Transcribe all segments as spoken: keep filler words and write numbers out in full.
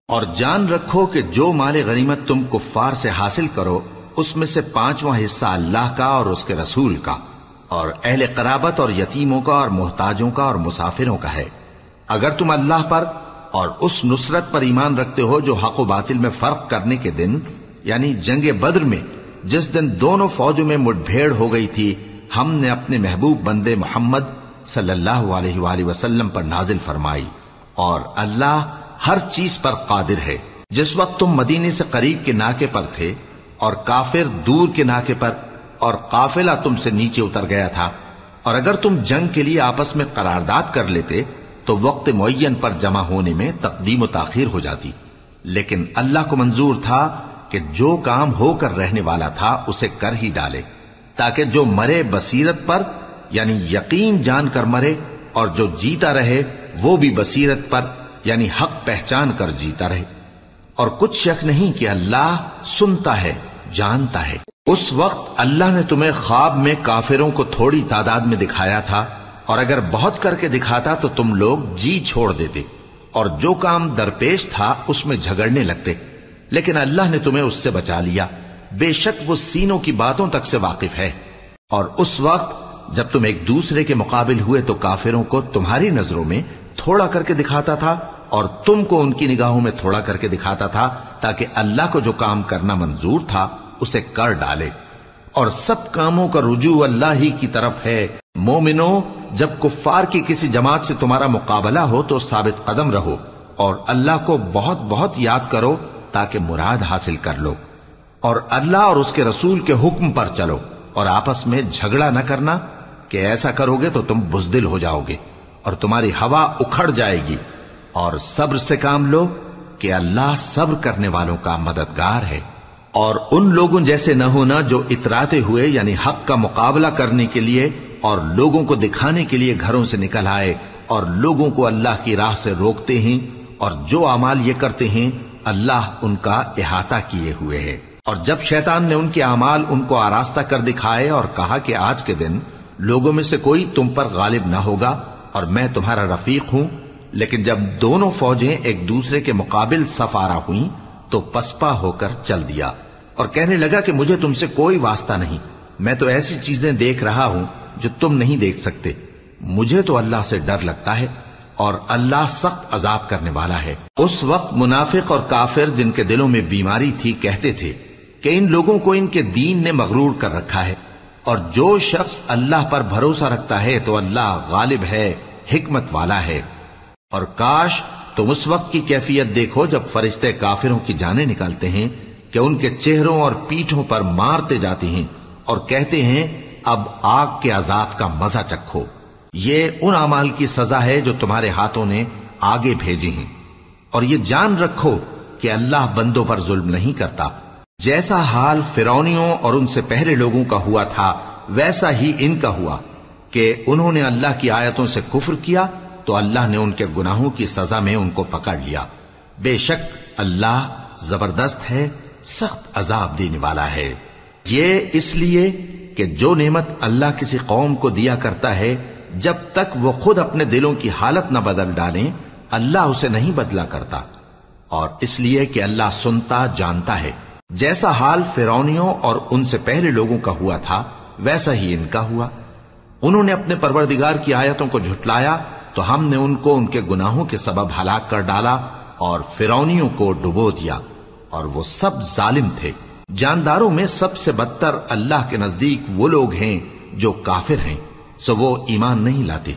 اور جان رکھو کہ جو مال غنیمت تم کفار سے حاصل کرو اس میں سے پانچواں حصہ اللہ کا اور اس کے رسول کا اور اہل قرابت اور یتیموں کا اور محتاجوں کا اور مسافروں کا ہے، اگر تم اللہ پر اور اس نصرت پر ایمان رکھتے ہو جو حق و باطل میں فرق کرنے کے دن یعنی جنگ بدر میں جس دن دونوں فوجوں میں مٹ بھیڑ ہو گئی تھی ہم نے اپنے محبوب بندے محمد صلی اللہ علیہ وآلہ وسلم پر نازل فرمائی، اور اللہ ہر چیز پر قادر ہے۔ جس وقت تم مدینے سے قریب کے ناکے پر تھے اور کافر دور کے ناکے پر اور قافلہ تم سے نیچے اتر گیا تھا، اور اگر تم جنگ کے لیے آپس میں قرارداد کر لیتے تو وقت معین پر جمع ہونے میں تقدیم و تاخیر ہو جاتی، لیکن اللہ کو منظور تھا کہ جو کام ہو کر رہنے والا تھا اسے کر ہی ڈالے، تاکہ جو مرے بصیرت پر یعنی یقین جان کر مرے، اور جو جیتا رہے وہ بھی بصیرت پر یعنی حق پہچان کر جیتا رہے۔ اور کچھ شک نہیں کہ اللہ سنتا ہے، جانتا ہے۔ اس وقت اللہ نے تمہیں خواب میں کافروں کو تھوڑی تعداد میں دکھایا تھا، اور اگر بہت کر کے دکھاتا تو تم لوگ جی چھوڑ دیتے اور جو کام درپیش تھا اس میں جھگڑنے لگتے، لیکن اللہ نے تمہیں اس سے بچا لیا، بے شک وہ سینوں کی باتوں تک سے واقف ہے۔ اور اس وقت جب تم ایک دوسرے کے مقابل ہوئے تو کافروں کو تمہاری نظروں میں تھوڑا کر کے دکھاتا تھا اور تم کو ان کی نگاہوں میں تھوڑا کر کے دکھاتا تھا، تاکہ اللہ کو جو کام کرنا منظور تھا اسے کر ڈالے، اور سب کاموں کا رجوع اللہ ہی کی طرف ہے۔ مومنو، جب کفار کی کسی جماعت سے تمہارا مقابلہ ہو تو ثابت قدم رہو اور اللہ کو بہت بہت یاد کرو تاکہ مراد حاصل کر لو، اور اللہ اور اس کے رسول کے حکم پر چلو، اور آپس میں جھگڑا نہ کرنا کہ ایسا کرو گے تو تم بزدل ہو جاؤ گے اور تمہاری ہوا اکھڑ جائے گی، اور صبر سے کام لو کہ اللہ صبر کرنے والوں کا مددگار ہے۔ اور ان لوگوں جیسے نہ ہونا جو اتراتے ہوئے یعنی حق کا مقابلہ کرنے کے لیے اور لوگوں کو دکھانے کے لیے گھروں سے نکل آئے اور لوگوں کو اللہ کی راہ سے روکتے ہیں، اور جو اعمال یہ کرتے ہیں اللہ ان کا احاطہ کیے ہوئے ہے۔ اور جب شیطان نے ان کے اعمال ان کو آراستہ کر دکھائے اور کہا کہ آج کے دن لوگوں میں سے کوئی تم پر غالب نہ ہوگا اور میں تمہارا رفیق ہوں، لیکن جب دونوں فوجیں ایک دوسرے کے مقابل صف آرا ہوئیں تو پسپا ہو کر چل دیا اور کہنے لگا کہ مجھے تم سے کوئی واسطہ نہیں، میں تو ایسی چیزیں دیکھ رہا ہوں جو تم نہیں دیکھ سکتے، مجھے تو اللہ سے ڈر لگتا ہے اور اللہ سخت عذاب کرنے والا ہے۔ اس وقت منافق اور کافر جن کے دلوں میں بیماری تھی کہتے تھے کہ ان لوگوں کو ان کے دین نے مغرور کر رکھا ہے، اور جو شخص اللہ پر بھروسہ رکھتا ہے تو اللہ غالب ہے، حکمت والا ہے۔ اور کاش تم اس وقت کی کیفیت دیکھو جب فرشتے کافروں کی جانیں نکالتے ہیں کہ ان کے چہروں اور پیٹھوں پر مارتے جاتے ہیں اور کہتے ہیں اب آگ کے عذاب کا مزہ چکھو، یہ ان اعمال کی سزا ہے جو تمہارے ہاتھوں نے آگے بھیجی ہیں۔ اور یہ جان رکھو کہ اللہ بندوں پر ظلم نہیں کرتا، جیسا حال فرعونیوں اور ان سے پہلے لوگوں کا ہوا تھا ویسا ہی ان کا ہوا کہ انہوں نے اللہ کی آیتوں سے کفر کیا تو اللہ نے ان کے گناہوں کی سزا میں ان کو پکڑ لیا، بے شک اللہ زبردست ہے، سخت عذاب دینے والا ہے۔ یہ اس لیے کہ جو نعمت اللہ کسی قوم کو دیا کرتا ہے جب تک وہ خود اپنے دلوں کی حالت نہ بدل ڈالیں اللہ اسے نہیں بدلا کرتا، اور اس لیے کہ اللہ سنتا جانتا ہے۔ جیسا حال فرعونیوں اور ان سے پہلے لوگوں کا ہوا تھا ویسا ہی ان کا ہوا، انہوں نے اپنے پروردگار کی آیتوں کو جھٹلایا تو ہم نے ان کو ان کے گناہوں کے سبب ہلاک کر ڈالا اور فرعونیوں کو ڈبو دیا، اور وہ سب ظالم تھے۔ جانداروں میں سب سے بدتر اللہ کے نزدیک وہ لوگ ہیں جو کافر ہیں، سو وہ ایمان نہیں لاتے۔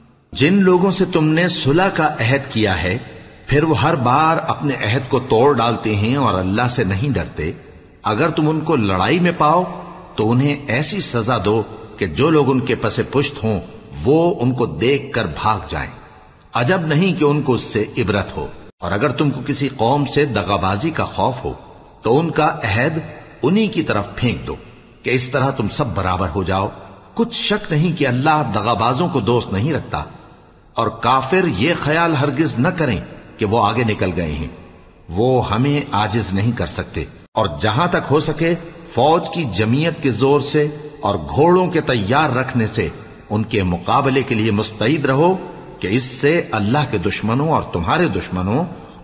جن لوگوں سے تم نے صلح کا عہد کیا ہے پھر وہ ہر بار اپنے عہد کو توڑ ڈالتے ہیں اور اللہ سے نہیں ڈرتے، اگر تم ان کو لڑائی میں پاؤ تو انہیں ایسی سزا دو کہ جو لوگ ان کے پس پشت ہوں وہ ان کو دیکھ کر بھاگ جائیں، عجب نہیں کہ ان کو اس سے عبرت ہو۔ اور اگر تم کو کسی قوم سے دغابازی کا خوف ہو تو ان کا عہد انہی کی طرف پھینک دو کہ اس طرح تم سب برابر ہو جاؤ، کچھ شک نہیں کہ اللہ دغابازوں کو دوست نہیں رکھتا۔ اور کافر یہ خیال ہرگز نہ کریں کہ وہ آگے نکل گئے ہیں، وہ ہمیں عاجز نہیں کر سکتے، اور جہاں تک ہو سکے فوج کی جمعیت کے زور سے اور گھوڑوں کے تیار رکھنے سے ان کے مقابلے کے لیے مستعد رہو کہ اس سے اللہ کے دشمنوں اور تمہارے دشمنوں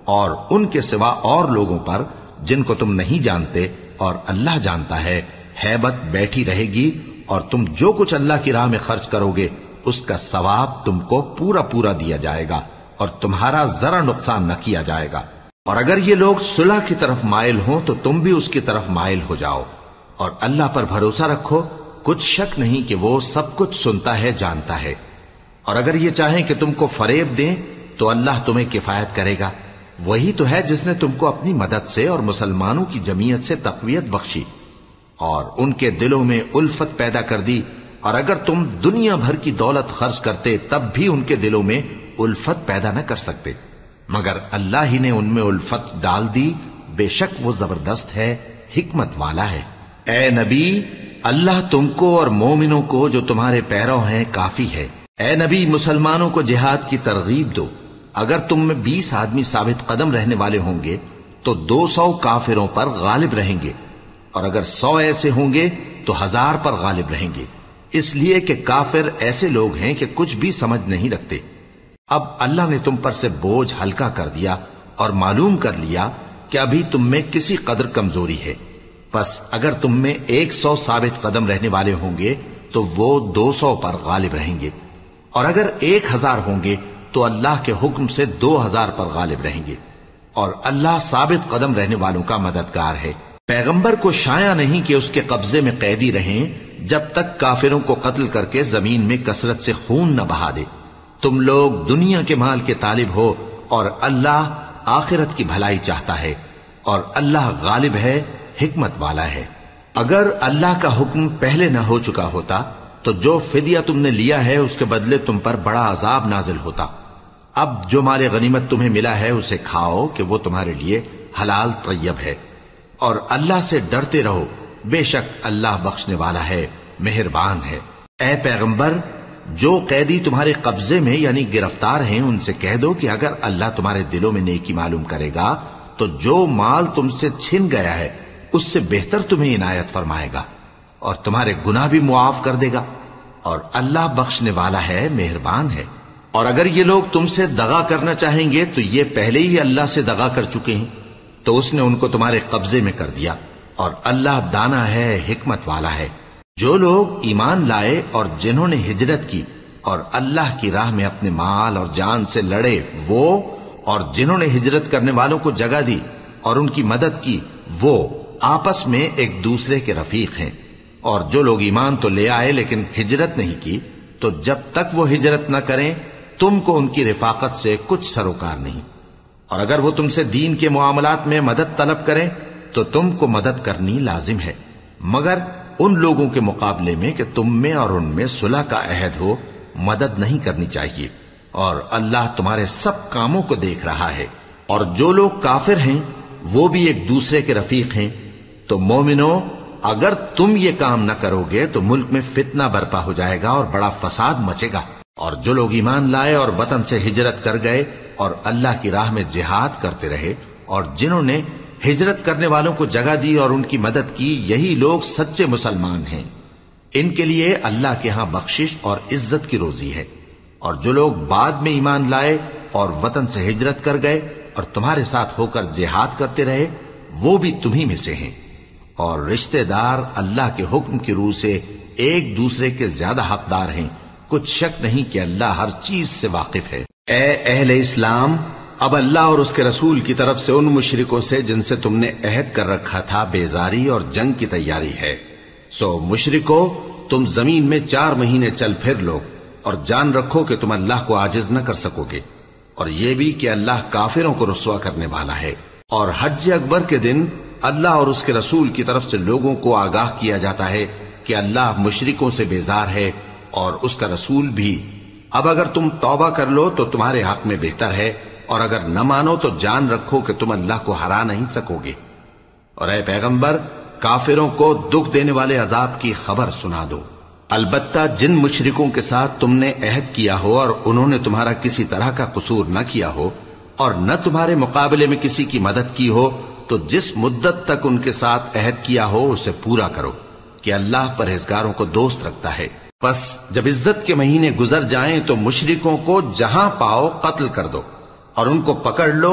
اور ان کے سوا اور لوگوں پر جن کو تم نہیں جانتے اور اللہ جانتا ہے ہیبت بیٹھی رہے گی، اور تم جو کچھ اللہ کی راہ میں خرچ کرو گے اس کا ثواب تم کو پورا پورا دیا جائے گا اور تمہارا ذرا نقصان نہ کیا جائے گا۔ اور اگر یہ لوگ صلح کی طرف مائل ہوں تو تم بھی اس کی طرف مائل ہو جاؤ، اور اللہ پر بھروسہ رکھو، کچھ شک نہیں کہ وہ سب کچھ سنتا ہے، جانتا ہے۔ اور اگر یہ چاہیں کہ تم کو فریب دیں تو اللہ تمہیں کفایت کرے گا، وہی تو ہے جس نے تم کو اپنی مدد سے اور مسلمانوں کی جمعیت سے تقویت بخشی اور ان کے دلوں میں الفت پیدا کر دی، اور اگر تم دنیا بھر کی دولت خرچ کرتے تب بھی ان کے دلوں میں الفت پیدا نہ کر سکتے، مگر اللہ ہی نے ان میں الفت ڈال دی، بے شک وہ زبردست ہے، حکمت والا ہے۔ اے نبی، اللہ تم کو اور مومنوں کو جو تمہارے پیرو ہیں کافی ہے۔ اے نبی، مسلمانوں کو جہاد کی ترغیب دو۔ اگر تم میں بیس آدمی ثابت قدم رہنے والے ہوں گے تو دو سو کافروں پر غالب رہیں گے، اور اگر سو ایسے ہوں گے تو ہزار پر غالب رہیں گے، اس لیے کہ کافر ایسے لوگ ہیں کہ کچھ بھی سمجھ نہیں رکھتے۔ اب اللہ نے تم پر سے بوجھ ہلکا کر دیا اور معلوم کر لیا کہ ابھی تم میں کسی قدر کمزوری ہے، پس اگر تم میں ایک سو ثابت قدم رہنے والے ہوں گے تو وہ دو سو پر غالب رہیں گے، اور اگر ایک ہزار ہوں گے تو اللہ کے حکم سے دو ہزار پر غالب رہیں گے، اور اللہ ثابت قدم رہنے والوں کا مددگار ہے۔ پیغمبر کو شایع نہیں کہ اس کے قبضے میں قیدی رہیں جب تک کافروں کو قتل کر کے زمین میں کثرت سے خون نہ بہا دے۔ تم لوگ دنیا کے مال کے طالب ہو اور اللہ آخرت کی بھلائی چاہتا ہے، اور اللہ غالب ہے، حکمت والا ہے۔ اگر اللہ کا حکم پہلے نہ ہو چکا ہوتا تو جو فدیہ تم نے لیا ہے اس کے بدلے تم پر بڑا عذاب نازل ہوتا۔ اب جو مال غنیمت تمہیں ملا ہے اسے کھاؤ کہ وہ تمہارے لیے حلال طیب ہے، اور اللہ سے ڈرتے رہو، بے شک اللہ بخشنے والا ہے، مہربان ہے۔ اے پیغمبر، جو قیدی تمہارے قبضے میں یعنی گرفتار ہیں ان سے کہہ دو کہ اگر اللہ تمہارے دلوں میں نیکی معلوم کرے گا تو جو مال تم سے چھن گیا ہے اس سے بہتر تمہیں عنایت فرمائے گا اور تمہارے گناہ بھی معاف کر دے گا، اور اللہ بخشنے والا ہے، مہربان ہے۔ اور اگر یہ لوگ تم سے دغا کرنا چاہیں گے تو یہ پہلے ہی اللہ سے دغا کر چکے ہیں، تو اس نے ان کو تمہارے قبضے میں کر دیا، اور اللہ دانا ہے، حکمت والا ہے۔ جو لوگ ایمان لائے اور جنہوں نے ہجرت کی اور اللہ کی راہ میں اپنے مال اور جان سے لڑے، وہ اور جنہوں نے ہجرت کرنے والوں کو جگہ دی اور ان کی مدد کی، وہ آپس میں ایک دوسرے کے رفیق ہیں۔ اور جو لوگ ایمان تو لے آئے لیکن ہجرت نہیں کی، تو جب تک وہ ہجرت نہ کریں تم کو ان کی رفاقت سے کچھ سروکار نہیں، اور اگر وہ تم سے دین کے معاملات میں مدد طلب کریں تو تم کو مدد کرنی لازم ہے، مگر ان لوگوں کے مقابلے میں کہ تم میں اور ان میں صلح کا عہد ہو مدد نہیں کرنی چاہیے، اور اللہ تمہارے سب کاموں کو دیکھ رہا ہے۔ اور جو لوگ کافر ہیں وہ بھی ایک دوسرے کے رفیق ہیں۔ تو مومنو، اگر تم یہ کام نہ کرو گے تو ملک میں فتنہ برپا ہو جائے گا اور بڑا فساد مچے گا۔ اور جو لوگ ایمان لائے اور وطن سے ہجرت کر گئے اور اللہ کی راہ میں جہاد کرتے رہے، اور جنہوں نے ہجرت کرنے والوں کو جگہ دی اور ان کی مدد کی، یہی لوگ سچے مسلمان ہیں۔ ان کے لیے اللہ کے ہاں بخشش اور عزت کی روزی ہے۔ اور جو لوگ بعد میں ایمان لائے اور وطن سے ہجرت کر گئے اور تمہارے ساتھ ہو کر جہاد کرتے رہے، وہ بھی تمہیں میں سے ہیں۔ اور رشتہ دار اللہ کے حکم کی روح سے ایک دوسرے کے زیادہ حقدار ہیں، کچھ شک نہیں کہ اللہ ہر چیز سے واقف ہے۔ اے اہل اسلام، اب اللہ اور اس کے رسول کی طرف سے ان مشرکوں سے جن سے تم نے عہد کر رکھا تھا بیزاری اور جنگ کی تیاری ہے۔ سو مشرکو، تم زمین میں چار مہینے چل پھر لو اور جان رکھو کہ تم اللہ کو عاجز نہ کر سکو گے، اور یہ بھی کہ اللہ کافروں کو رسوا کرنے والا ہے۔ اور حج اکبر کے دن اللہ اور اس کے رسول کی طرف سے لوگوں کو آگاہ کیا جاتا ہے کہ اللہ مشرکوں سے بیزار ہے اور اس کا رسول بھی۔ اب اگر تم توبہ کر لو تو تمہارے حق میں بہتر ہے، اور اگر نہ مانو تو جان رکھو کہ تم اللہ کو ہرا نہیں سکو گے۔ اور اے پیغمبر، کافروں کو دکھ دینے والے عذاب کی خبر سنا دو۔ البتہ جن مشرکوں کے ساتھ تم نے عہد کیا ہو اور انہوں نے تمہارا کسی طرح کا قصور نہ کیا ہو اور نہ تمہارے مقابلے میں کسی کی مدد کی ہو، تو جس مدت تک ان کے ساتھ عہد کیا ہو اسے پورا کرو، کہ اللہ پرہیزگاروں کو دوست رکھتا ہے۔ پس جب عزت کے مہینے گزر جائیں تو مشرکوں کو جہاں پاؤ قتل کر دو، اور ان کو پکڑ لو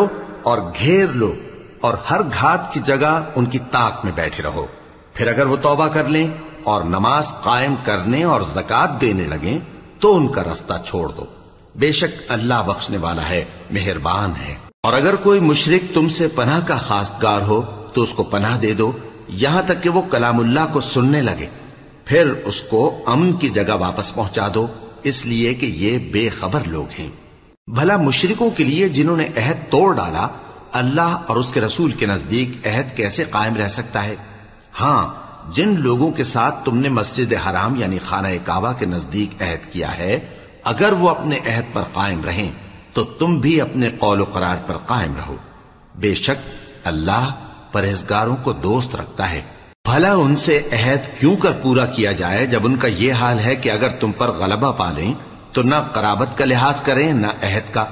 اور گھیر لو اور ہر گھات کی جگہ ان کی طاق میں بیٹھے رہو. پھر اگر وہ توبہ کر لیں اور نماز قائم کرنے اور زکات دینے لگیں تو ان کا رستہ چھوڑ دو. بے شک اللہ بخشنے والا ہے، مہربان ہے. اور اگر کوئی مشرک تم سے پناہ کا خواستگار ہو تو اس کو پناہ دے دو یہاں تک کہ وہ کلام اللہ کو سننے لگے، پھر اس کو امن کی جگہ واپس پہنچا دو، اس لیے کہ یہ بے خبر لوگ ہیں. بھلا مشرکوں کے لیے جنہوں نے عہد توڑ ڈالا اللہ اور اس کے رسول کے نزدیک عہد کیسے قائم رہ سکتا ہے؟ ہاں، جن لوگوں کے ساتھ تم نے مسجد حرام یعنی خانہ کعبہ کے نزدیک عہد کیا ہے، اگر وہ اپنے عہد پر قائم رہیں تو تم بھی اپنے قول و قرار پر قائم رہو. بے شک اللہ پرہیزگاروں کو دوست رکھتا ہے. بھلا ان سے عہد کیوں کر پورا کیا جائے جب ان کا یہ حال ہے کہ اگر تم پر غلبہ پالیں تو نہ قرابت کا لحاظ کریں نہ عہد کا.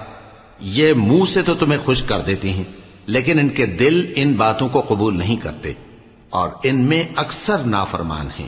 یہ منہ سے تو تمہیں خوش کر دیتی ہیں لیکن ان کے دل ان باتوں کو قبول نہیں کرتے اور ان میں اکثر نافرمان ہیں.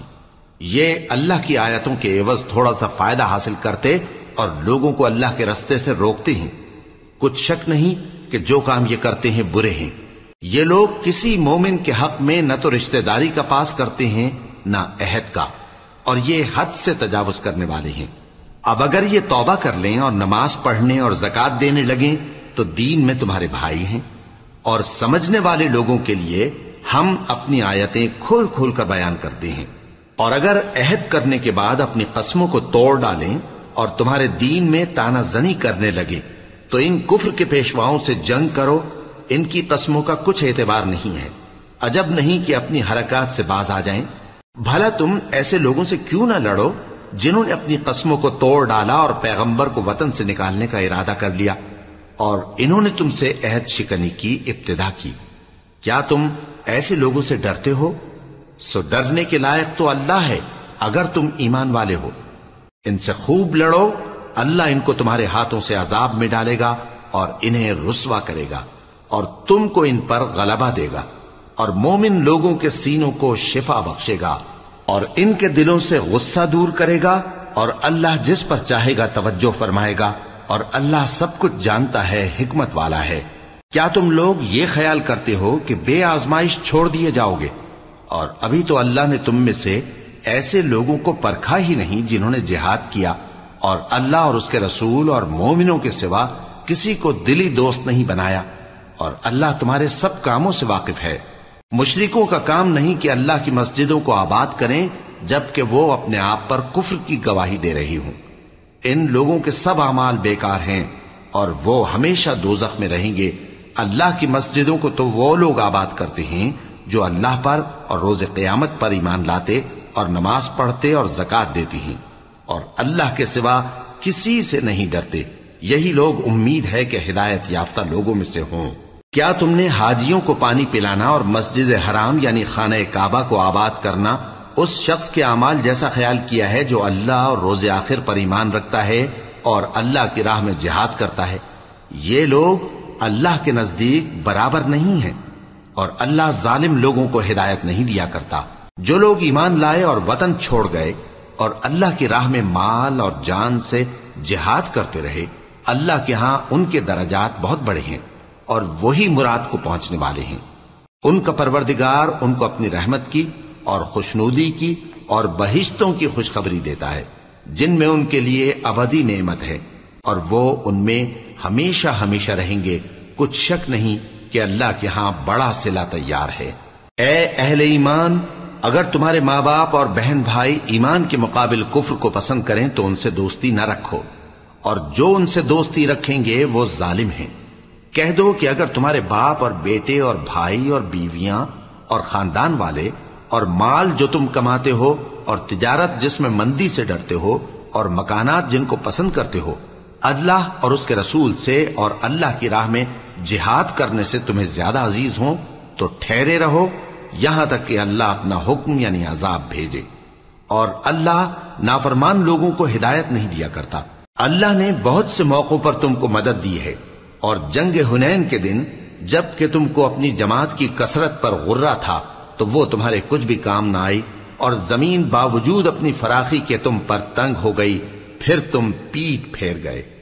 یہ اللہ کی آیتوں کے عوض تھوڑا سا فائدہ حاصل کرتے اور لوگوں کو اللہ کے رستے سے روکتے ہیں. کچھ شک نہیں کہ جو کام یہ کرتے ہیں برے ہیں. یہ لوگ کسی مومن کے حق میں نہ تو رشتہ داری کا پاس کرتے ہیں نہ عہد کا، اور یہ حد سے تجاوز کرنے والے ہیں. اب اگر یہ توبہ کر لیں اور نماز پڑھنے اور زکات دینے لگیں تو دین میں تمہارے بھائی ہیں. اور سمجھنے والے لوگوں کے لیے ہم اپنی آیتیں کھول کھول کر بیان کرتے ہیں. اور اگر عہد کرنے کے بعد اپنی قسموں کو توڑ ڈالیں اور تمہارے دین میں تانا زنی کرنے لگے تو ان کفر کے پیشواؤں سے جنگ کرو. ان کی قسموں کا کچھ اعتبار نہیں ہے. عجب نہیں کہ اپنی حرکات سے باز آ جائیں. بھلا تم ایسے لوگوں سے کیوں نہ لڑو جنہوں نے اپنی قسموں کو توڑ ڈالا اور پیغمبر کو وطن سے نکالنے کا ارادہ کر لیا اور انہوں نے تم سے عہد شکنی کی ابتدا کی. کیا تم ایسے لوگوں سے ڈرتے ہو؟ سو ڈرنے کے لائق تو اللہ ہے اگر تم ایمان والے ہو. ان سے خوب لڑو، اللہ ان کو تمہارے ہاتھوں سے عذاب میں ڈالے گا اور انہیں رسوا کرے گا اور تم کو ان پر غلبہ دے گا اور مومن لوگوں کے سینوں کو شفا بخشے گا اور ان کے دلوں سے غصہ دور کرے گا اور اللہ جس پر چاہے گا توجہ فرمائے گا اور اللہ سب کچھ جانتا ہے، حکمت والا ہے. کیا تم لوگ یہ خیال کرتے ہو کہ بے آزمائش چھوڑ دیے جاؤ گے؟ اور ابھی تو اللہ نے تم میں سے ایسے لوگوں کو پرکھا ہی نہیں جنہوں نے جہاد کیا اور اللہ اور اس کے رسول اور مومنوں کے سوا کسی کو دلی دوست نہیں بنایا. اور اللہ تمہارے سب کاموں سے واقف ہے. مشرکوں کا کام نہیں کہ اللہ کی مسجدوں کو آباد کریں جبکہ وہ اپنے آپ پر کفر کی گواہی دے رہی ہوں. ان لوگوں کے سب اعمال بیکار ہیں اور وہ ہمیشہ دوزخ میں رہیں گے. اللہ کی مسجدوں کو تو وہ لوگ آباد کرتے ہیں جو اللہ پر اور روز قیامت پر ایمان لاتے اور نماز پڑھتے اور زکات دیتی ہیں اور اللہ کے سوا کسی سے نہیں ڈرتے. یہی لوگ امید ہے کہ ہدایت یافتہ لوگوں میں سے ہوں. کیا تم نے حاجیوں کو پانی پلانا اور مسجد حرام یعنی خانہ کعبہ کو آباد کرنا اس شخص کے اعمال جیسا خیال کیا ہے جو اللہ اور روز آخر پر ایمان رکھتا ہے اور اللہ کی راہ میں جہاد کرتا ہے؟ یہ لوگ اللہ کے نزدیک برابر نہیں ہیں اور اللہ ظالم لوگوں کو ہدایت نہیں دیا کرتا. جو لوگ ایمان لائے اور وطن چھوڑ گئے اور اللہ کی راہ میں مال اور جان سے جہاد کرتے رہے، اللہ کے ہاں ان کے درجات بہت بڑے ہیں اور وہی مراد کو پہنچنے والے ہیں. ان کا پروردگار ان کو اپنی رحمت کی اور خوشنودی کی اور بہشتوں کی خوشخبری دیتا ہے جن میں ان کے لیے ابدی نعمت ہے اور وہ ان میں ہمیشہ ہمیشہ رہیں گے. کچھ شک نہیں کہ اللہ کے ہاں بڑا صلہ تیار ہے. اے اہل ایمان، اگر تمہارے ماں باپ اور بہن بھائی ایمان کے مقابل کفر کو پسند کریں تو ان سے دوستی نہ رکھو، اور جو ان سے دوستی رکھیں گے وہ ظالم ہیں. کہہ دو کہ اگر تمہارے باپ اور بیٹے اور بھائی اور بیویاں اور خاندان والے اور مال جو تم کماتے ہو اور تجارت جس میں مندی سے ڈرتے ہو اور مکانات جن کو پسند کرتے ہو اللہ اور اس کے رسول سے اور اللہ کی راہ میں جہاد کرنے سے تمہیں زیادہ عزیز ہوں تو ٹھہرے رہو یہاں تک کہ اللہ اپنا حکم یعنی عذاب بھیجے. اور اللہ نافرمان لوگوں کو ہدایت نہیں دیا کرتا. اللہ نے بہت سے موقعوں پر تم کو مدد دی ہے، اور جنگ حنین کے دن جب کہ تم کو اپنی جماعت کی کثرت پر غرہ تھا تو وہ تمہارے کچھ بھی کام نہ آئی اور زمین باوجود اپنی فراخی کے تم پر تنگ ہو گئی، پھر تم پیٹ پھیر گئے.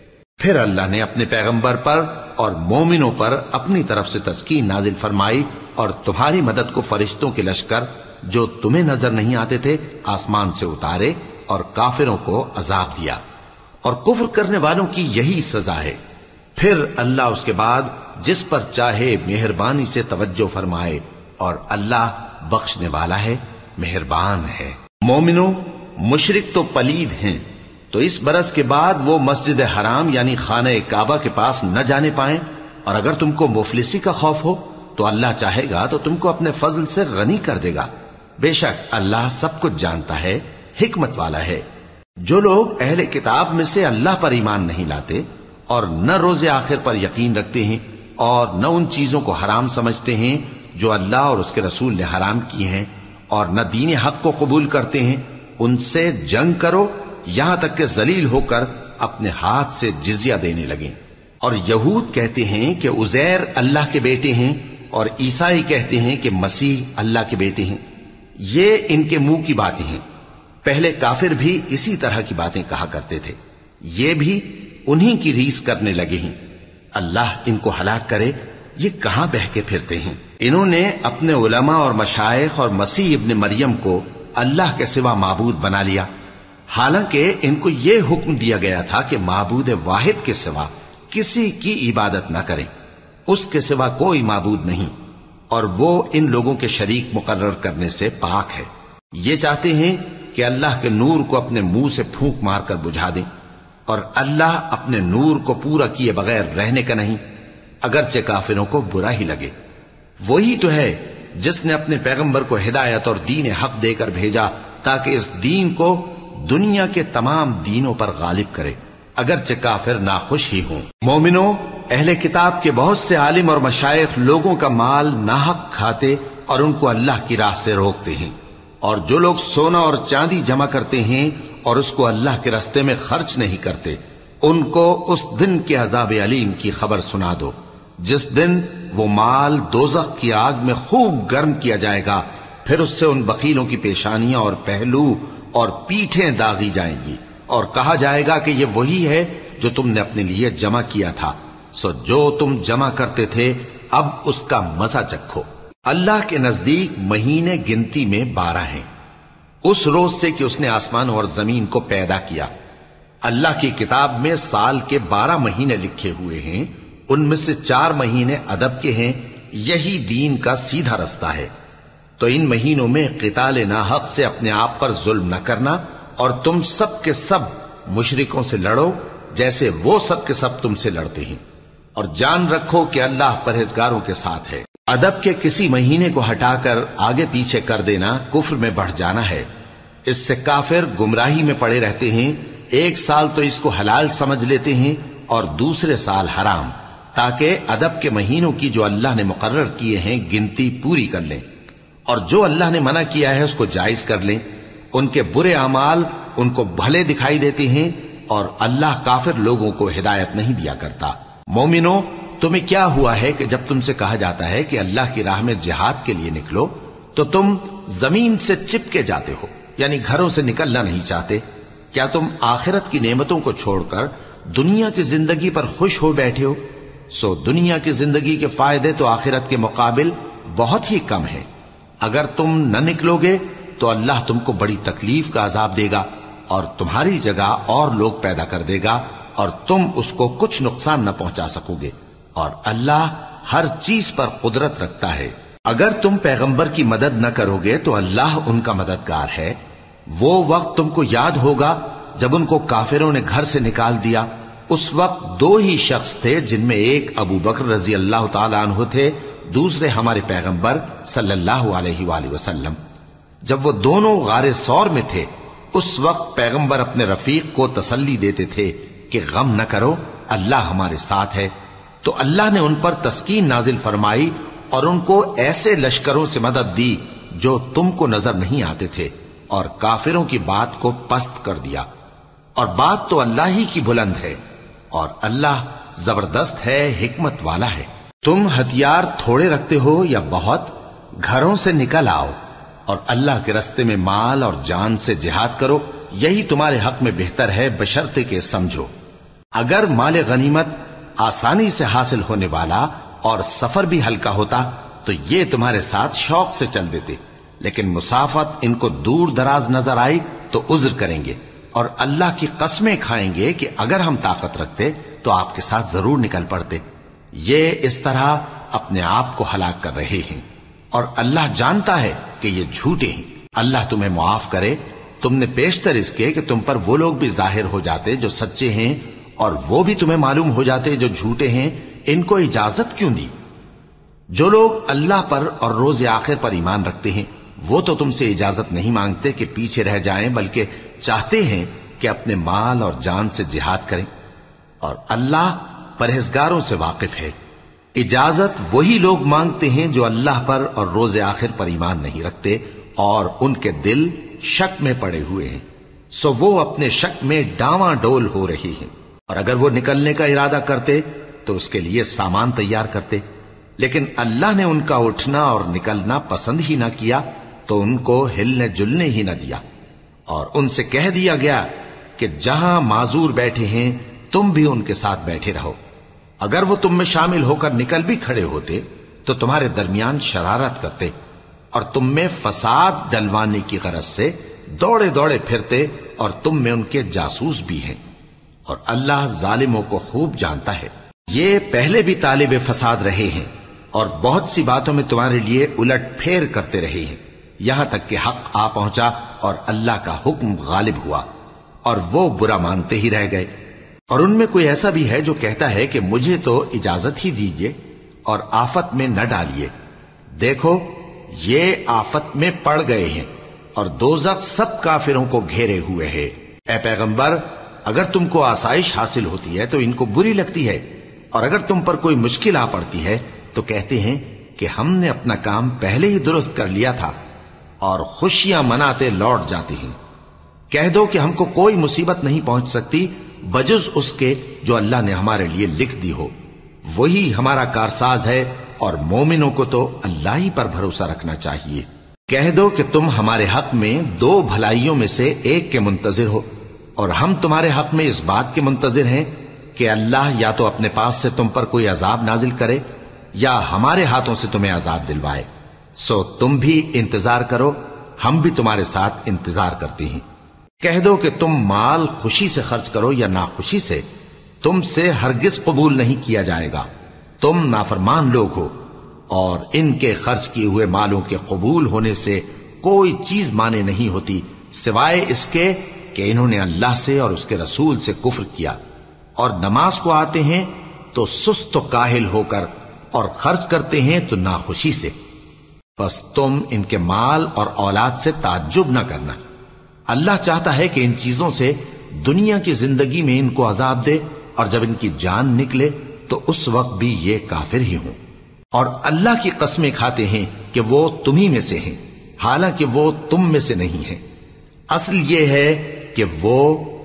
پھر اللہ نے اپنے پیغمبر پر اور مومنوں پر اپنی طرف سے تسکین نازل فرمائی اور تمہاری مدد کو فرشتوں کے لشکر جو تمہیں نظر نہیں آتے تھے آسمان سے اتارے اور کافروں کو عذاب دیا، اور کفر کرنے والوں کی یہی سزا ہے۔ پھر اللہ اس کے بعد جس پر چاہے مہربانی سے توجہ فرمائے، اور اللہ بخشنے والا ہے، مہربان ہے۔ مومنوں، مشرک تو پلید ہیں، تو اس برس کے بعد وہ مسجد حرام یعنی خانہ کعبہ کے پاس نہ جانے پائیں، اور اگر تم کو مفلسی کا خوف ہو تو اللہ چاہے گا تو تم کو اپنے فضل سے غنی کر دے گا۔ بے شک اللہ سب کچھ جانتا ہے، حکمت والا ہے۔ جو لوگ اہل کتاب میں سے اللہ پر ایمان نہیں لاتے اور نہ روز آخر پر یقین رکھتے ہیں اور نہ ان چیزوں کو حرام سمجھتے ہیں جو اللہ اور اس کے رسول نے حرام کی ہیں، اور نہ دین حق کو قبول کرتے ہیں، ان سے جنگ کرو یہاں تک کہ ذلیل ہو کر اپنے ہاتھ سے جزیہ دینے لگیں۔ اور یہود کہتے ہیں کہ عزیر اللہ کے بیٹے ہیں، اور عیسائی کہتے ہیں کہ مسیح اللہ کے بیٹے ہیں۔ یہ ان کے منہ کی باتیں ہیں، پہلے کافر بھی اسی طرح کی باتیں کہا کرتے تھے، یہ بھی انہی کی ریس کرنے لگے ہیں۔ اللہ ان کو ہلاک کرے، یہ کہاں بہہ کے پھرتے ہیں۔ انہوں نے اپنے علماء اور مشائخ اور مسیح ابن مریم کو اللہ کے سوا معبود بنا لیا، حالانکہ ان کو یہ حکم دیا گیا تھا کہ معبود واحد کے سوا کسی کی عبادت نہ کریں، اس کے سوا کوئی معبود نہیں، اور وہ ان لوگوں کے شریک مقرر کرنے سے پاک ہے۔ یہ چاہتے ہیں کہ اللہ کے نور کو اپنے منہ سے پھونک مار کر بجھا دیں، اور اللہ اپنے نور کو پورا کیے بغیر رہنے کا نہیں، اگرچہ کافروں کو برا ہی لگے۔ وہی تو ہے جس نے اپنے پیغمبر کو ہدایت اور دین حق دے کر بھیجا تاکہ اس دین کو دنیا کے تمام دینوں پر غالب کرے، اگرچہ کافر ناخوش ہی ہوں۔ مومنوں، اہل کتاب کے بہت سے عالم اور مشائخ لوگوں کا مال ناحق کھاتے اور ان کو اللہ کی راہ سے روکتے ہیں، اور جو لوگ سونا اور چاندی جمع کرتے ہیں اور اس کو اللہ کے راستے میں خرچ نہیں کرتے، ان کو اس دن کے عذاب علیم کی خبر سنا دو، جس دن وہ مال دوزخ کی آگ میں خوب گرم کیا جائے گا، پھر اس سے ان بخیلوں کی پیشانیاں اور پہلو اور پیٹھیں داغی جائیں گی، اور کہا جائے گا کہ یہ وہی ہے جو تم نے اپنے لیے جمع کیا تھا، سو جو تم جمع کرتے تھے اب اس کا مزہ چکھو۔ اللہ کے نزدیک مہینے گنتی میں بارہ ہیں، اس روز سے کہ اس نے آسمان اور زمین کو پیدا کیا۔ اللہ کی کتاب میں سال کے بارہ مہینے لکھے ہوئے ہیں، ان میں سے چار مہینے ادب کے ہیں، یہی دین کا سیدھا رستہ ہے۔ تو ان مہینوں میں قتال ناحق سے اپنے آپ پر ظلم نہ کرنا، اور تم سب کے سب مشرکوں سے لڑو جیسے وہ سب کے سب تم سے لڑتے ہیں، اور جان رکھو کہ اللہ پرہیزگاروں کے ساتھ ہے۔ ادب کے کسی مہینے کو ہٹا کر آگے پیچھے کر دینا کفر میں بڑھ جانا ہے، اس سے کافر گمراہی میں پڑے رہتے ہیں۔ ایک سال تو اس کو حلال سمجھ لیتے ہیں اور دوسرے سال حرام، تاکہ ادب کے مہینوں کی جو اللہ نے مقرر کیے ہیں گنتی پوری کر لیں، اور جو اللہ نے منع کیا ہے اس کو جائز کر لیں۔ ان کے برے اعمال ان کو بھلے دکھائی دیتے ہیں، اور اللہ کافر لوگوں کو ہدایت نہیں دیا کرتا۔ مومنوں، تمہیں کیا ہوا ہے کہ جب تم سے کہا جاتا ہے کہ اللہ کی راہ میں جہاد کے لیے نکلو تو تم زمین سے چپکے جاتے ہو، یعنی گھروں سے نکلنا نہیں چاہتے؟ کیا تم آخرت کی نعمتوں کو چھوڑ کر دنیا کی زندگی پر خوش ہو بیٹھے ہو؟ سو دنیا کی زندگی کے فائدے تو آخرت کے مقابل بہت ہی کم ہیں۔ اگر تم نہ نکلو گے تو اللہ تم کو بڑی تکلیف کا عذاب دے گا، اور تمہاری جگہ اور لوگ پیدا کر دے گا، اور تم اس کو کچھ نقصان نہ پہنچا سکو گے، اور اللہ ہر چیز پر قدرت رکھتا ہے۔ اگر تم پیغمبر کی مدد نہ کرو گے تو اللہ ان کا مددگار ہے۔ وہ وقت تم کو یاد ہوگا جب ان کو کافروں نے گھر سے نکال دیا، اس وقت دو ہی شخص تھے، جن میں ایک ابو بکر رضی اللہ تعالی عنہ تھے، دوسرے ہمارے پیغمبر صلی اللہ علیہ وآلہ وسلم۔ جب وہ دونوں غار ثور میں تھے، اس وقت پیغمبر اپنے رفیق کو تسلی دیتے تھے کہ غم نہ کرو، اللہ ہمارے ساتھ ہے۔ تو اللہ نے ان پر تسکین نازل فرمائی اور ان کو ایسے لشکروں سے مدد دی جو تم کو نظر نہیں آتے تھے، اور کافروں کی بات کو پست کر دیا۔ اور بات تو اللہ ہی کی بلند ہے، اور اللہ زبردست ہے، حکمت والا ہے۔ تم ہتھیار تھوڑے رکھتے ہو یا بہت، گھروں سے نکل آؤ اور اللہ کے راستے میں مال اور جان سے جہاد کرو، یہی تمہارے حق میں بہتر ہے، بشرطے کہ سمجھو۔ اگر مال غنیمت آسانی سے حاصل ہونے والا اور سفر بھی ہلکا ہوتا تو یہ تمہارے ساتھ شوق سے چل دیتے، لیکن مسافت ان کو دور دراز نظر آئی تو عذر کریں گے اور اللہ کی قسمیں کھائیں گے کہ اگر ہم طاقت رکھتے تو آپ کے ساتھ ضرور نکل پڑتے۔ یہ اس طرح اپنے آپ کو ہلاک کر رہے ہیں اور اللہ جانتا ہے کہ یہ جھوٹے ہیں۔ اللہ تمہیں معاف کرے، تم نے پیشتر اس کے کہ تم پر وہ لوگ بھی ظاہر ہو جاتے جو سچے ہیں اور وہ بھی تمہیں معلوم ہو جاتے جو جھوٹے ہیں، ان کو اجازت کیوں دی؟ جو لوگ اللہ پر اور روز آخر پر ایمان رکھتے ہیں وہ تو تم سے اجازت نہیں مانگتے کہ پیچھے رہ جائیں، بلکہ چاہتے ہیں کہ اپنے مال اور جان سے جہاد کریں، اور اللہ پرہیزگاروں سے واقف ہے۔ اجازت وہی لوگ مانگتے ہیں جو اللہ پر اور روز آخر پر ایمان نہیں رکھتے اور ان کے دل شک میں پڑے ہوئے ہیں، سو وہ اپنے شک میں ڈاواں ڈول ہو رہی ہیں، اور اگر وہ نکلنے کا ارادہ کرتے تو اس کے لیے سامان تیار کرتے، لیکن اللہ نے ان کا اٹھنا اور نکلنا پسند ہی نہ کیا تو ان کو ہلنے جلنے ہی نہ دیا، اور ان سے کہہ دیا گیا کہ جہاں معذور بیٹھے ہیں تم بھی ان کے ساتھ بیٹھے رہو۔ اگر وہ تم میں شامل ہو کر نکل بھی کھڑے ہوتے تو تمہارے درمیان شرارت کرتے اور تم میں فساد ڈلوانے کی غرض سے دوڑے دوڑے پھرتے، اور تم میں ان کے جاسوس بھی ہیں، اور اللہ ظالموں کو خوب جانتا ہے۔ یہ پہلے بھی طالب فساد رہے ہیں اور بہت سی باتوں میں تمہارے لیے الٹ پھیر کرتے رہے ہیں، یہاں تک کہ حق آ پہنچا اور اللہ کا حکم غالب ہوا اور وہ برا مانتے ہی رہ گئے۔ اور ان میں کوئی ایسا بھی ہے جو کہتا ہے کہ مجھے تو اجازت ہی دیجئے اور آفت میں نہ ڈالیے، دیکھو یہ آفت میں پڑ گئے ہیں اور دوزخ سب کافروں کو گھیرے ہوئے ہے۔ اے پیغمبر، اگر تم کو آسائش حاصل ہوتی ہے تو ان کو بری لگتی ہے، اور اگر تم پر کوئی مشکل آ پڑتی ہے تو کہتے ہیں کہ ہم نے اپنا کام پہلے ہی درست کر لیا تھا، اور خوشیاں مناتے لوٹ جاتی ہیں۔ کہہ دو کہ ہم کو کوئی مصیبت نہیں پہنچ سکتی بجز اس کے جو اللہ نے ہمارے لیے لکھ دی ہو، وہی ہمارا کارساز ہے، اور مومنوں کو تو اللہ ہی پر بھروسہ رکھنا چاہیے۔ کہہ دو کہ تم ہمارے حق میں دو بھلائیوں میں سے ایک کے منتظر ہو، اور ہم تمہارے حق میں اس بات کے منتظر ہیں کہ اللہ یا تو اپنے پاس سے تم پر کوئی عذاب نازل کرے یا ہمارے ہاتھوں سے تمہیں عذاب دلوائے، سو تم بھی انتظار کرو، ہم بھی تمہارے ساتھ انتظار کرتے ہیں۔ کہہ دو کہ تم مال خوشی سے خرچ کرو یا ناخوشی سے، تم سے ہرگز قبول نہیں کیا جائے گا، تم نافرمان لوگ ہو، اور ان کے خرچ کیے ہوئے مالوں کے قبول ہونے سے کوئی چیز مانے نہیں ہوتی سوائے اس کے کہ انہوں نے اللہ سے اور اس کے رسول سے کفر کیا، اور نماز کو آتے ہیں تو سست و کاہل ہو کر، اور خرچ کرتے ہیں تو ناخوشی سے، بس تم ان کے مال اور اولاد سے تعجب نہ کرنا۔ اللہ چاہتا ہے کہ ان چیزوں سے دنیا کی زندگی میں ان کو عذاب دے، اور جب ان کی جان نکلے تو اس وقت بھی یہ کافر ہی ہوں، اور اللہ کی قسمیں کھاتے ہیں کہ وہ تمہیں میں سے ہیں، حالانکہ وہ تم میں سے نہیں ہیں۔ اصل یہ ہے کہ وہ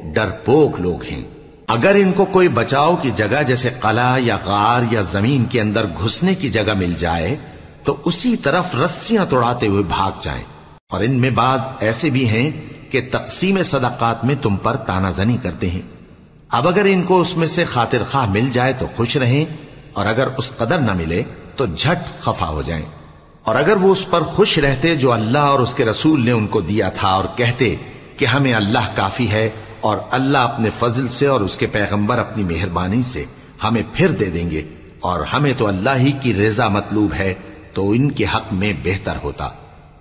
ڈرپوک لوگ ہیں۔ اگر ان کو کوئی بچاؤ کی جگہ جیسے قلعہ یا غار یا زمین کے اندر گھسنے کی جگہ مل جائے تو اسی طرف رسیاں توڑاتے ہوئے بھاگ جائیں، اور ان میں بعض ایسے بھی ہیں کہ تقسیم صدقات میں تم پر تانا زنی کرتے ہیں۔ اب اگر ان کو اس میں سے خاطر خواہ مل جائے تو خوش رہیں، اور اگر اس قدر نہ ملے تو جھٹ خفا ہو جائیں، اور اگر وہ اس پر خوش رہتے جو اللہ اور اس کے رسول نے ان کو دیا تھا، اور کہتے کہ ہمیں اللہ کافی ہے اور اللہ اپنے فضل سے اور اس کے پیغمبر اپنی مہربانی سے ہمیں پھر دے دیں گے، اور ہمیں تو اللہ ہی کی رضا مطلوب ہے، تو ان کے حق میں بہتر ہوتا۔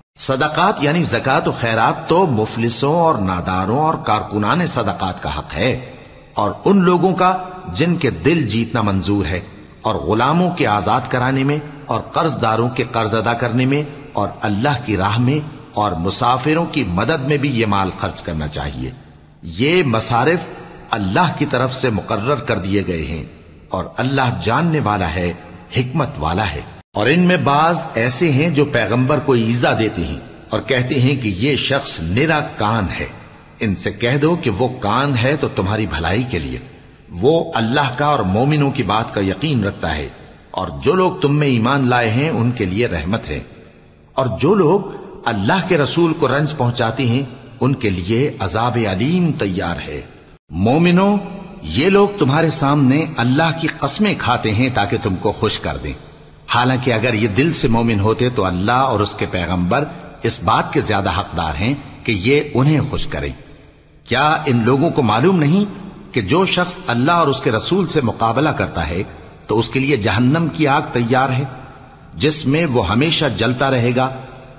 صدقات یعنی زکوٰۃ و خیرات تو مفلسوں اور ناداروں اور کارکنان صدقات کا حق ہے، اور ان لوگوں کا جن کے دل جیتنا منظور ہے، اور غلاموں کے آزاد کرانے میں، اور قرض داروں کے قرض ادا کرنے میں، اور اللہ کی راہ میں، اور مسافروں کی مدد میں بھی یہ مال خرچ کرنا چاہیے۔ یہ مصارف اللہ کی طرف سے مقرر کر دیے گئے ہیں، اور اللہ جاننے والا ہے، حکمت والا ہے۔ اور ان میں بعض ایسے ہیں جو پیغمبر کو ایذا دیتے ہیں اور کہتے ہیں کہ یہ شخص نرا کان ہے۔ ان سے کہہ دو کہ وہ کان ہے تو تمہاری بھلائی کے لیے، وہ اللہ کا اور مومنوں کی بات کا یقین رکھتا ہے، اور جو لوگ تم میں ایمان لائے ہیں ان کے لیے رحمت ہے، اور جو لوگ اللہ کے رسول کو رنج پہنچاتے ہیں ان کے لیے عذاب علیم تیار ہے۔ مومنوں، یہ لوگ تمہارے سامنے اللہ کی قسمیں کھاتے ہیں تاکہ تم کو خوش کر دیں، حالانکہ اگر یہ دل سے مومن ہوتے تو اللہ اور اس کے پیغمبر اس بات کے زیادہ حقدار ہیں کہ یہ انہیں خوش کریں۔ کیا ان لوگوں کو معلوم نہیں کہ جو شخص اللہ اور اس کے رسول سے مقابلہ کرتا ہے تو اس کے لیے جہنم کی آگ تیار ہے جس میں وہ ہمیشہ جلتا رہے گا؟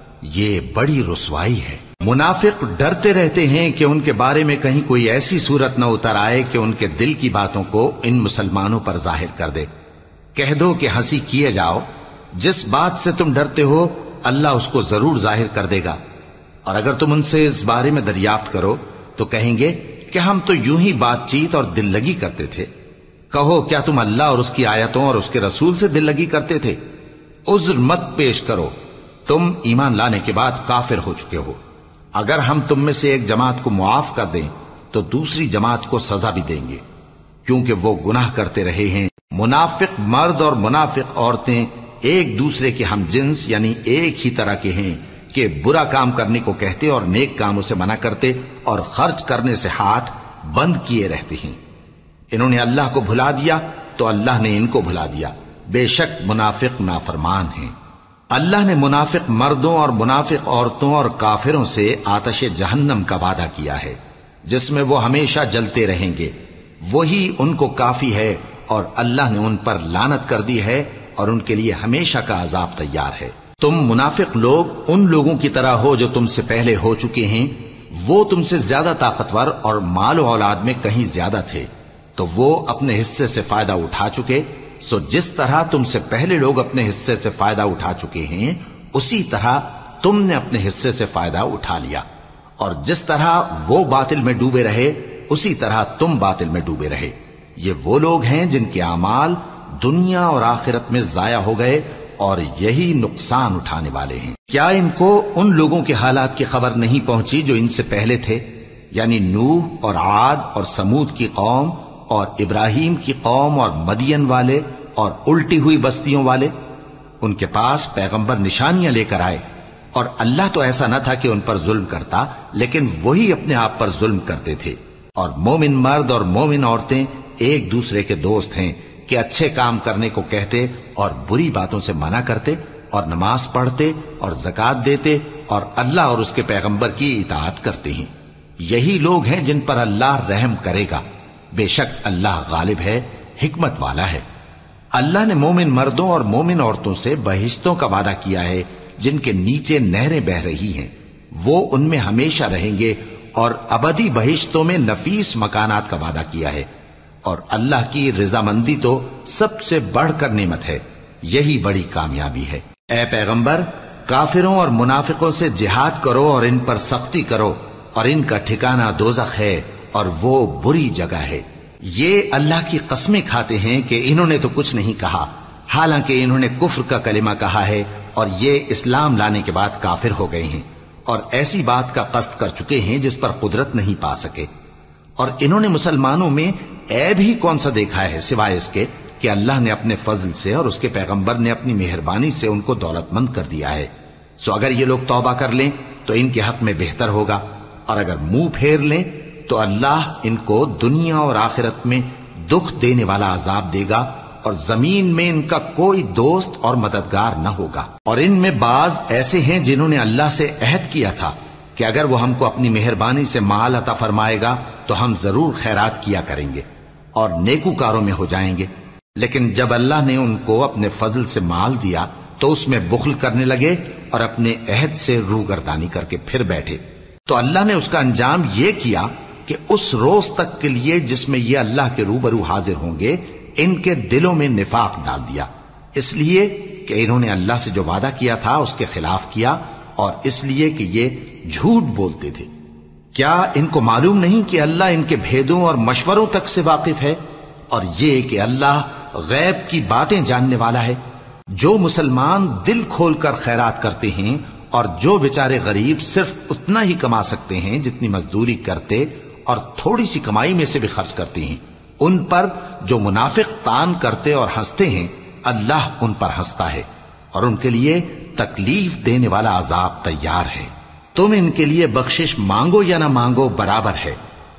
یہ بڑی رسوائی ہے۔ منافق ڈرتے رہتے ہیں کہ ان کے بارے میں کہیں کوئی ایسی صورت نہ اتر آئے کہ ان کے دل کی باتوں کو ان مسلمانوں پر ظاہر کر دے۔ کہہ دو کہ ہنسی کیے جاؤ، جس بات سے تم ڈرتے ہو اللہ اس کو ضرور ظاہر کر دے گا، اور اگر تم ان سے اس بارے میں دریافت کرو تو کہیں گے کہ ہم تو یوں ہی بات چیت اور دل لگی کرتے تھے۔ کہو کیا تم اللہ اور اس کی آیتوں اور اس کے رسول سے دل لگی کرتے تھے؟ عذر مت پیش کرو، تم ایمان لانے کے بعد کافر ہو چکے ہو۔ اگر ہم تم میں سے ایک جماعت کو معاف کر دیں تو دوسری جماعت کو سزا بھی دیں گے، کیونکہ وہ گناہ کرتے رہے ہیں۔ منافق مرد اور منافق عورتیں ایک دوسرے کے ہم جنس یعنی ایک ہی طرح کے ہیں کہ برا کام کرنے کو کہتے اور نیک کاموں سے منع کرتے اور خرچ کرنے سے ہاتھ بند کیے رہتے ہیں۔ انہوں نے اللہ کو بھلا دیا تو اللہ نے ان کو بھلا دیا، بے شک منافق نافرمان ہیں۔ اللہ نے منافق مردوں اور منافق عورتوں اور کافروں سے آتش جہنم کا وعدہ کیا ہے جس میں وہ ہمیشہ جلتے رہیں گے، وہی ان کو کافی ہے، اور اللہ نے ان پر لعنت کر دی ہے اور ان کے لیے ہمیشہ کا عذاب تیار ہے۔ تم منافق لوگ ان لوگوں کی طرح ہو جو تم سے پہلے ہو چکے ہیں، وہ تم سے زیادہ طاقتور اور مال و اولاد میں کہیں زیادہ تھے، تو وہ اپنے حصے سے فائدہ اٹھا چکے، سو جس طرح تم سے پہلے لوگ اپنے حصے سے فائدہ اٹھا چکے ہیں اسی طرح تم نے اپنے حصے سے فائدہ اٹھا لیا، اور جس طرح وہ باطل میں ڈوبے رہے اسی طرح تم باطل میں ڈوبے رہے۔ یہ وہ لوگ ہیں جن کے اعمال دنیا اور آخرت میں ضائع ہو گئے اور یہی نقصان اٹھانے والے ہیں۔ کیا ان کو ان لوگوں کے حالات کی خبر نہیں پہنچی جو ان سے پہلے تھے، یعنی نوح اور عاد اور سمود کی قوم اور ابراہیم کی قوم اور مدین والے اور الٹی ہوئی بستیوں والے؟ ان کے پاس پیغمبر نشانیاں لے کر آئے، اور اللہ تو ایسا نہ تھا کہ ان پر ظلم کرتا، لیکن وہی اپنے آپ پر ظلم کرتے تھے۔ اور مومن مرد اور مومن عورتیں ایک دوسرے کے دوست ہیں کہ اچھے کام کرنے کو کہتے اور بری باتوں سے منع کرتے، اور نماز پڑھتے اور زکوٰۃ دیتے اور اللہ اور اس کے پیغمبر کی اطاعت کرتے ہیں۔ یہی لوگ ہیں جن پر اللہ رحم کرے گا، بے شک اللہ غالب ہے، حکمت والا ہے۔ اللہ نے مومن مردوں اور مومن عورتوں سے بہشتوں کا وعدہ کیا ہے جن کے نیچے نہریں بہ رہی ہیں، وہ ان میں ہمیشہ رہیں گے، اور ابدی بہشتوں میں نفیس مکانات کا وعدہ کیا ہے۔ اور اللہ کی رضامندی تو سب سے بڑھ کر نعمت ہے، یہی بڑی کامیابی ہے۔ اے پیغمبر، کافروں اور منافقوں سے جہاد کرو اور ان پر سختی کرو، اور ان کا ٹھکانہ دوزخ ہے اور وہ بری جگہ ہے۔ یہ اللہ کی قسمیں کھاتے ہیں کہ انہوں نے تو کچھ نہیں کہا، حالانکہ انہوں نے کفر کا کلمہ کہا ہے اور یہ اسلام لانے کے بعد کافر ہو گئے ہیں، اور ایسی بات کا قصد کر چکے ہیں جس پر قدرت نہیں پا سکے۔ اور انہوں نے مسلمانوں میں عیب ہی کون سا دیکھا ہے سوائے اس کے کہ اللہ نے اپنے فضل سے اور اس کے پیغمبر نے اپنی مہربانی سے ان کو دولت مند کر دیا ہے۔ سو اگر یہ لوگ توبہ کر لیں تو ان کے حق میں بہتر ہوگا، اور اگر منہ پھیر لیں تو اللہ ان کو دنیا اور آخرت میں دکھ دینے والا عذاب دے گا، اور زمین میں ان کا کوئی دوست اور مددگار نہ ہوگا۔ اور ان میں بعض ایسے ہیں جنہوں نے اللہ سے عہد کیا تھا کہ اگر وہ ہم کو اپنی مہربانی سے مال عطا فرمائے گا تو ہم ضرور خیرات کیا کریں گے اور نیکوکاروں میں ہو جائیں گے، لیکن جب اللہ نے ان کو اپنے فضل سے مال دیا تو اس میں بخل کرنے لگے اور اپنے عہد سے روگردانی کر کے پھر بیٹھے، تو اللہ نے اس کا انجام یہ کیا کہ اس روز تک کے لیے جس میں یہ اللہ کے روبرو حاضر ہوں گے ان کے دلوں میں نفاق ڈال دیا، اس لیے کہ انہوں نے اللہ سے جو وعدہ کیا تھا اس کے خلاف کیا، اور اس لیے کہ یہ جھوٹ بولتے تھے۔ کیا ان کو معلوم نہیں کہ اللہ ان کے بھیدوں اور مشوروں تک سے واقف ہے، اور یہ کہ اللہ غیب کی باتیں جاننے والا ہے؟ جو مسلمان دل کھول کر خیرات کرتے ہیں اور جو بیچارے غریب صرف اتنا ہی کما سکتے ہیں جتنی مزدوری کرتے اور تھوڑی سی کمائی میں سے بھی خرچ کرتے ہیں، ان پر جو منافق تان کرتے اور ہنستے ہیں اللہ ان پر ہنستا ہے، اور ان کے لیے تکلیف دینے والا عذاب تیار ہے۔ تم ان کے لیے بخشش مانگو یا نہ مانگو برابر ہے،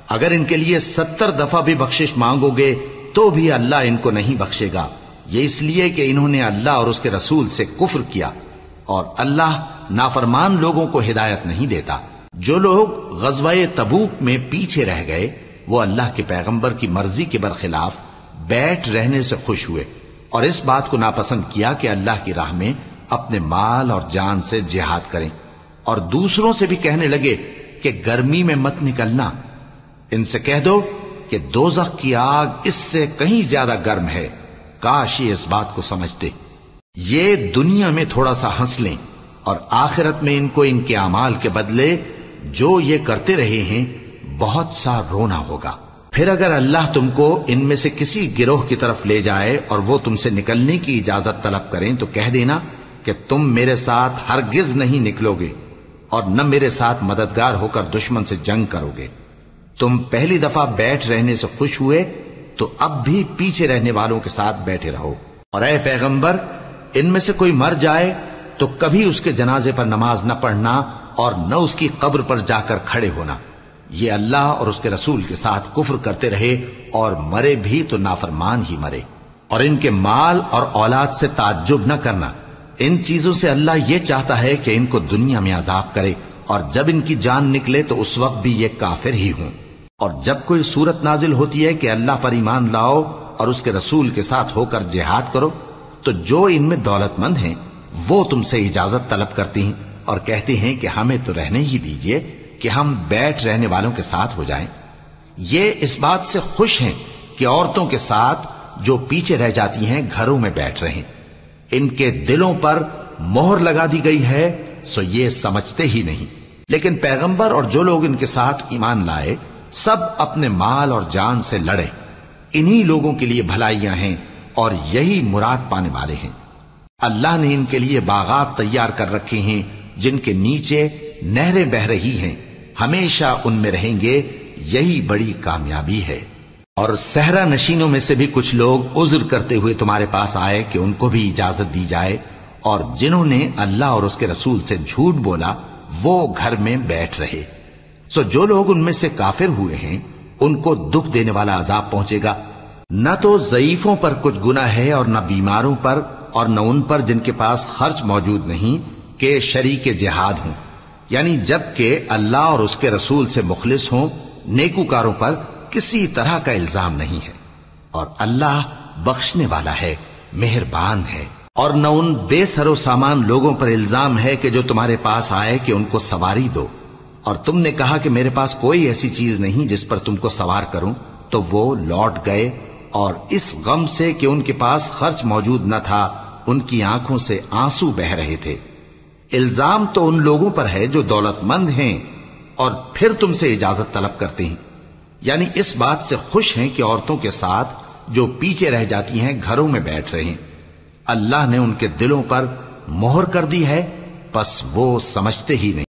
اگر ان کے لیے ستر دفعہ بھی بخشش مانگو گے تو بھی اللہ ان کو نہیں بخشے گا، یہ اس لیے کہ انہوں نے اللہ اور اس کے رسول سے کفر کیا، اور اللہ نافرمان لوگوں کو ہدایت نہیں دیتا۔ جو لوگ غزوہ تبوک میں پیچھے رہ گئے وہ اللہ کے پیغمبر کی مرضی کے برخلاف بیٹھ رہنے سے خوش ہوئے اور اس بات کو ناپسند کیا کہ اللہ کی راہ میں اپنے مال اور جان سے جہاد کریں، اور دوسروں سے بھی کہنے لگے کہ گرمی میں مت نکلنا۔ ان سے کہہ دو کہ دوزخ کی آگ اس سے کہیں زیادہ گرم ہے، کاش یہ اس بات کو سمجھتے۔ یہ دنیا میں تھوڑا سا ہنس لیں اور آخرت میں ان کو ان کے اعمال کے بدلے جو یہ کرتے رہے ہیں بہت سا رونا ہوگا۔ پھر اگر اللہ تم کو ان میں سے کسی گروہ کی طرف لے جائے اور وہ تم سے نکلنے کی اجازت طلب کریں تو کہہ دینا کہ تم میرے ساتھ ہرگز نہیں نکلو گے اور نہ میرے ساتھ مددگار ہو کر دشمن سے جنگ کرو گے۔ تم پہلی دفعہ بیٹھ رہنے سے خوش ہوئے تو اب بھی پیچھے رہنے والوں کے ساتھ بیٹھے رہو، اور اے پیغمبر ان میں سے کوئی مر جائے تو کبھی اس کے جنازے پر نماز نہ پڑھنا اور نہ اس کی قبر پر جا کر کھڑے ہونا۔ یہ اللہ اور اس کے رسول کے ساتھ کفر کرتے رہے اور مرے بھی تو نافرمان ہی مرے۔ اور ان کے مال اور اولاد سے تعجب نہ کرنا، ان چیزوں سے اللہ یہ چاہتا ہے کہ ان کو دنیا میں عذاب کرے، اور جب ان کی جان نکلے تو اس وقت بھی یہ کافر ہی ہوں۔ اور جب کوئی صورت نازل ہوتی ہے کہ اللہ پر ایمان لاؤ اور اس کے رسول کے ساتھ ہو کر جہاد کرو تو جو ان میں دولت مند ہیں وہ تم سے اجازت طلب کرتی ہیں اور کہتے ہیں کہ ہمیں تو رہنے ہی دیجئے کہ ہم بیٹھ رہنے والوں کے ساتھ ہو جائیں۔ یہ اس بات سے خوش ہیں کہ عورتوں کے ساتھ جو پیچھے رہ جاتی ہیں گھروں میں بیٹھ رہیں۔ ان کے دلوں پر مہر لگا دی گئی ہے سو یہ سمجھتے ہی نہیں۔ لیکن پیغمبر اور جو لوگ ان کے ساتھ ایمان لائے سب اپنے مال اور جان سے لڑے، انہی لوگوں کے لیے بھلائیاں ہیں اور یہی مراد پانے والے ہیں۔ اللہ نے ان کے لیے باغات تیار کر رکھے ہیں جن کے نیچے نہریں بہ رہی ہیں، ہمیشہ ان میں رہیں گے، یہی بڑی کامیابی ہے۔ اور صحرا نشینوں میں سے بھی کچھ لوگ عذر کرتے ہوئے تمہارے پاس آئے کہ ان کو بھی اجازت دی جائے، اور جنہوں نے اللہ اور اس کے رسول سے جھوٹ بولا وہ گھر میں بیٹھ رہے۔ سو جو لوگ ان میں سے کافر ہوئے ہیں ان کو دکھ دینے والا عذاب پہنچے گا۔ نہ تو ضعیفوں پر کچھ گناہ ہے اور نہ بیماروں پر اور نہ ان پر جن کے پاس خرچ موجود نہیں کہ شریک جہاد ہوں، یعنی جب کہ اللہ اور اس کے رسول سے مخلص ہوں، نیکوکاروں پر کسی طرح کا الزام نہیں ہے، اور اللہ بخشنے والا ہے، مہربان ہے۔ اور نہ ان بے سر و سامان لوگوں پر الزام ہے کہ جو تمہارے پاس آئے کہ ان کو سواری دو، اور تم نے کہا کہ میرے پاس کوئی ایسی چیز نہیں جس پر تم کو سوار کروں، تو وہ لوٹ گئے، اور اس غم سے کہ ان کے پاس خرچ موجود نہ تھا ان کی آنکھوں سے آنسو بہ رہے تھے۔ الزام تو ان لوگوں پر ہے جو دولت مند ہیں اور پھر تم سے اجازت طلب کرتے ہیں، یعنی اس بات سے خوش ہیں کہ عورتوں کے ساتھ جو پیچھے رہ جاتی ہیں گھروں میں بیٹھ رہے ہیں۔ اللہ نے ان کے دلوں پر مہر کر دی ہے، پس وہ سمجھتے ہی نہیں۔